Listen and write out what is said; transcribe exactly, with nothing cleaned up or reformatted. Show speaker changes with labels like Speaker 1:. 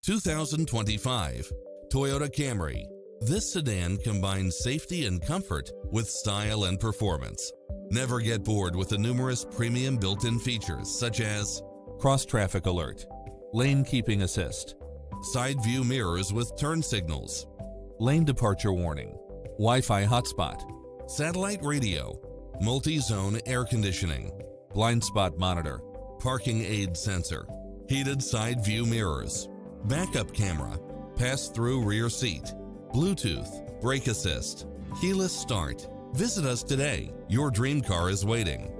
Speaker 1: two thousand twenty-five Toyota Camry. This sedan combines safety and comfort with style and performance. Never get bored with the numerous premium built-in features such as cross-traffic alert, lane keeping assist, side view mirrors with turn signals, lane departure warning, Wi-Fi hotspot, satellite radio, multi-zone air conditioning, blind spot monitor, parking aid sensor, heated side view mirrors, backup camera, pass-through rear seat, Bluetooth, brake assist, keyless start. Visit us today. Your dream car is waiting.